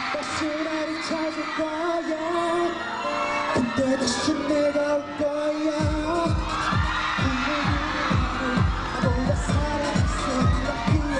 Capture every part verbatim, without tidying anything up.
다시 나를 찾을 거야. 그때 다시 내가 올 거야. 몰라 사랑했어 나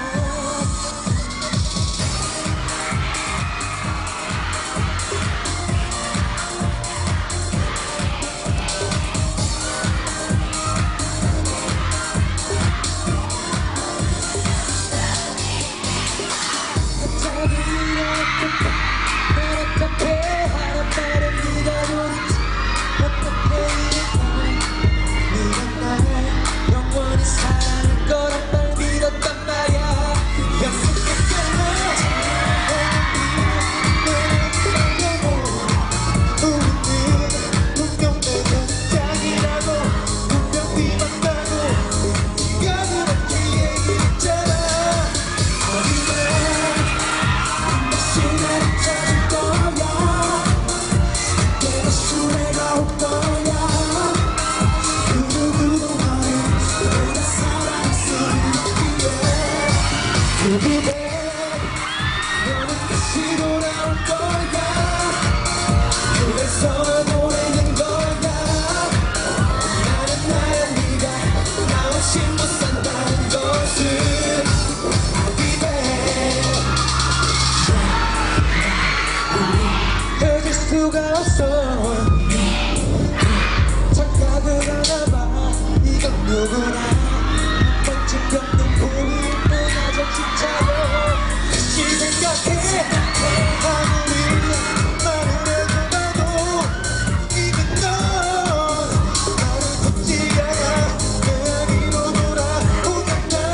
너는 다시 돌아올 거야. 그래서 보내는 거야. 나는 나야 네가 나 없이 못 산다는 것을 I'll be back. 헤어질 수가 없어. 착각을 하나봐. 이건 누구나 한 번쯤 겪는 고민. 다시 생각해. 아무리 말을 해도 나도 이건 넌 나를 걷지 않아. 내 아니로 돌아오는 날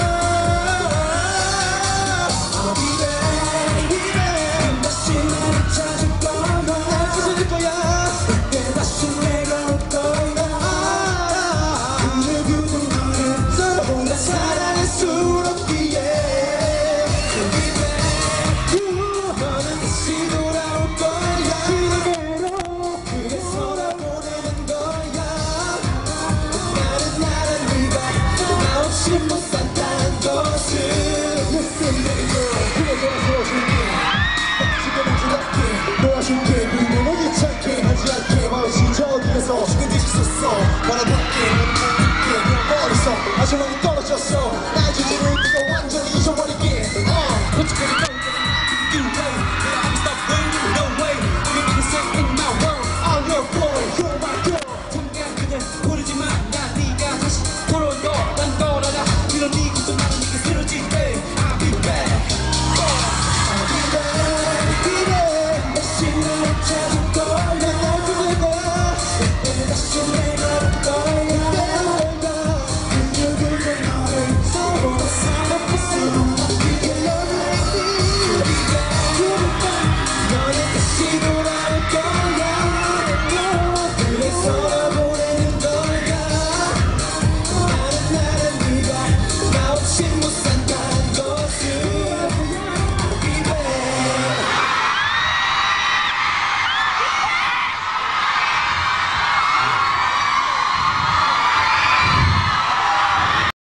I'll be back, be back. 다시 나를 찾을 거야. 날 찾을 거야. 그때 다시 내가 올 거야. 그 누구도 너를 사랑할 수 없기에 못 산다는 것을 Listen baby